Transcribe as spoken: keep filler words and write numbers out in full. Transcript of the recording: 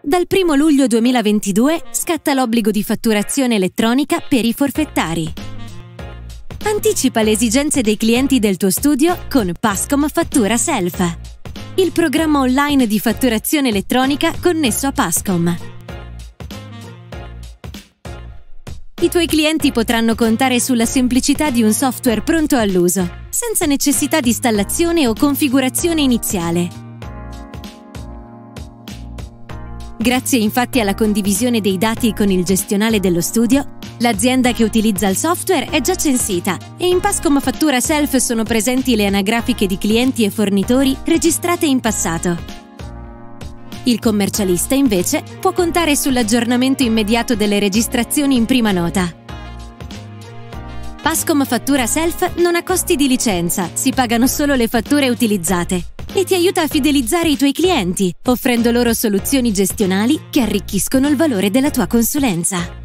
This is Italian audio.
Dal primo luglio duemilaventidue scatta l'obbligo di fatturazione elettronica per i forfettari. Anticipa le esigenze dei clienti del tuo studio con Pascom Fattura Self, il programma online di fatturazione elettronica connesso a Pascom. I tuoi clienti potranno contare sulla semplicità di un software pronto all'uso, senza necessità di installazione o configurazione iniziale. Grazie infatti alla condivisione dei dati con il gestionale dello studio, l'azienda che utilizza il software è già censita e in Pascom Fattura Self sono presenti le anagrafiche di clienti e fornitori registrate in passato. Il commercialista, invece, può contare sull'aggiornamento immediato delle registrazioni in prima nota. Pascom Fattura Self non ha costi di licenza, si pagano solo le fatture utilizzate e ti aiuta a fidelizzare i tuoi clienti, offrendo loro soluzioni gestionali che arricchiscono il valore della tua consulenza.